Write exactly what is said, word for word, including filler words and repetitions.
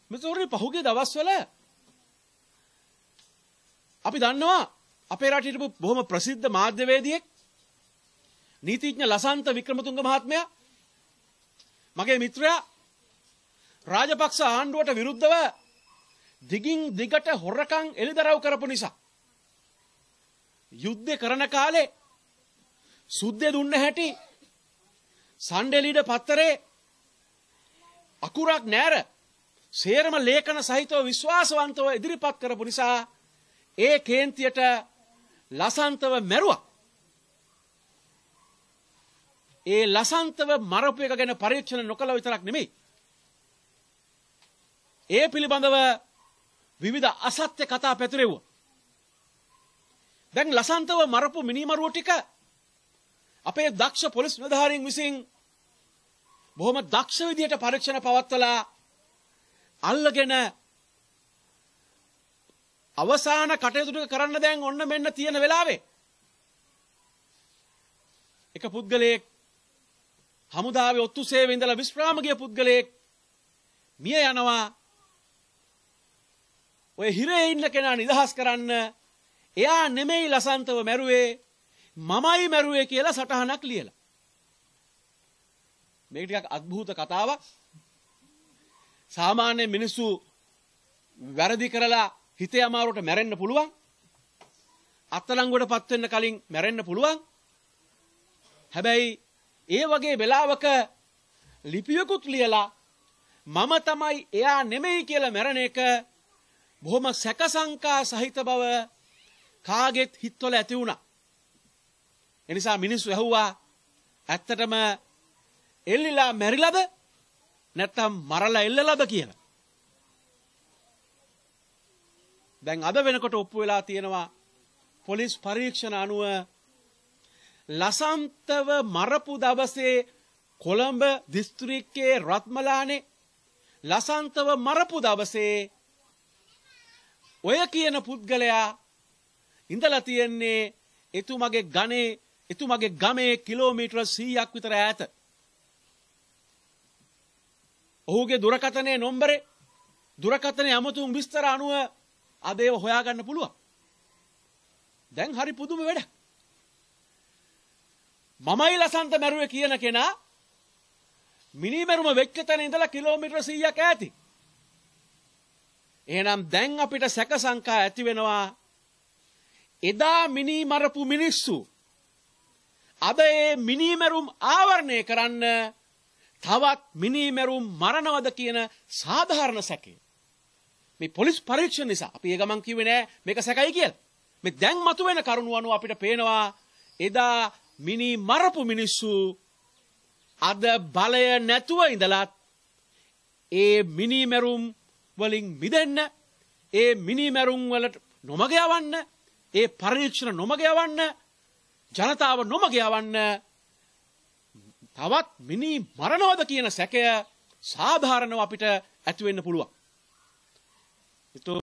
මෙතනරි පහුගිය දවස්වල අපි දන්නවා අපේ රටේ හිටපු බොහොම ප්‍රසිද්ධ මාධ්‍යවේදියෙක් නීතිඥ ලසන්ත වික්‍රමතුංග මහත්මයා මගේ මිත්‍රයා රාජපක්ෂ ආණ්ඩුවට විරුද්ධව දිගින් දිගට හොරකම් එළිදරව් කරපු නිසා යුද්ධ කරන කාලේ සුද්දේ දුන්න හැටි සන්ඩේ ලීඩර් පත්තරේ අකුරක් නැර සේරම ලේඛන සහිතව විශ්වාසවන්තව ඉදිරිපත් කරපු නිසා ඒ කේන්තියට ලසන්තව මැරුවා. ඒ ලසන්තව මරපු එක ගැන පරීක්ෂණ නොකළ විතරක් නෙමෙයි. ඒ පිළිබඳව විවිධ අසත්‍ය කතා පැතිරෙව්වා. දැන් ලසන්තව මරපු මිනිමරුව ටික අපේ දක්ෂ පොලිස් නිලධාරීන් විසින් බොහොම දක්ෂ විදියට පරීක්ෂණ පවත්වලා අල්ලගෙන අවසාන කටයුතු ටික කරන්න දැන් ඔන්න මෙන්න තියෙන වෙලාවේ එක පුද්ගලයෙක් හමුදාවේ ඔත්තු සේවයේ ඉඳලා විශ්‍රාම ගිය පුද්ගලයෙක් මිය යනවා. ඔය හිරේ ඉන්න කෙනා නිදහස් කරන්න එයා නෙමෙයි ලසන්තව මැරුවේ මමයි මැරුවේ කියලා සටහනක් ලියලා. මේක ටිකක් අద్භූත කතාවක්. සාමාන්‍ය මිනිස්සු වැරදි කරලා හිතේ අමාරුවට මැරෙන්න පුළුවන්. අත්අඩංගුවටපත් වෙන්න කලින් මැරෙන්න පුළුවන්. හැබැයි ඒ වගේ වෙලාවක ලිපියකුත් ලියලා මම තමයි එයා නෙමෙයි කියලා මැරෙන එක බොහොම සැකසංකා සහිත බව කාගෙත් හිතවල ඇති වුණා. එනිසා මිනිස්සු ඇහුවා ඇත්තටම එල්ලිලා මැරිලාද නැත්නම් මරලා එල්ලලාද කියලා. දැන් අද වෙනකොට ඔප්පු වෙලා තියෙනවා පොලිස් පරීක්ෂණ අනුව ලසන්තව මරපු දවසේ කොළඹ දිස්ත්‍රික්කයේ රත්මලානේ ලසන්තව මරපු දවසේ ඔය කියන පුද්ගලයා ඉඳලා තියෙන්නේ එතුමගේ ගනේ එතුමගේ ගමේ කිලෝමීටර සීයක් විතර ඈත. ඔහුගේ දුරකථනයේ නම්බරේ දුරකථනයේ අමතුම් විස්තර අනුව අද ඒව හොයාගන්න පුළුවන්. දැන් හරි පුදුම වැඩක්. මමයි ලසන්ත මැරුවේ කියන කෙනා මිනිමරුම වෙච්ච තැන ඉඳලා කිලෝමීටර සීයක් ඈති. එහෙනම් දැන් අපිට සැක සංකා ඇති වෙනවා එදා මිනි මරපු මිනිස්සු අද ඒ මිනිමරුම් ආවරණය කරන්න තවත් මිනිමරුම් මරනවද කියන සාධාරණ සැකය. මේ පොලිස් පරීක්ෂණ නිසා අපි ඒ ගමන් කිව්වේ නෑ මේක සැකයි කියලා. මේ දැන් මතුවෙන කරුණු අනුව අපිට පේනවා එදා මිනි මරපු මිනිස්සු අද බලය නැතුව ඉඳලත් ඒ මිනිමරුම් වලින් මිදෙන්න ඒ මිනිමරුම් වලට නොමග යවන්න ඒ පරීක්ෂණ නොමග යවන්න ජනතාව නොමග යවන්න තවත් මිනි මරනවද කියන සැකය සාධාරණව අපිට ඇති වෙන්න පුළුවන්.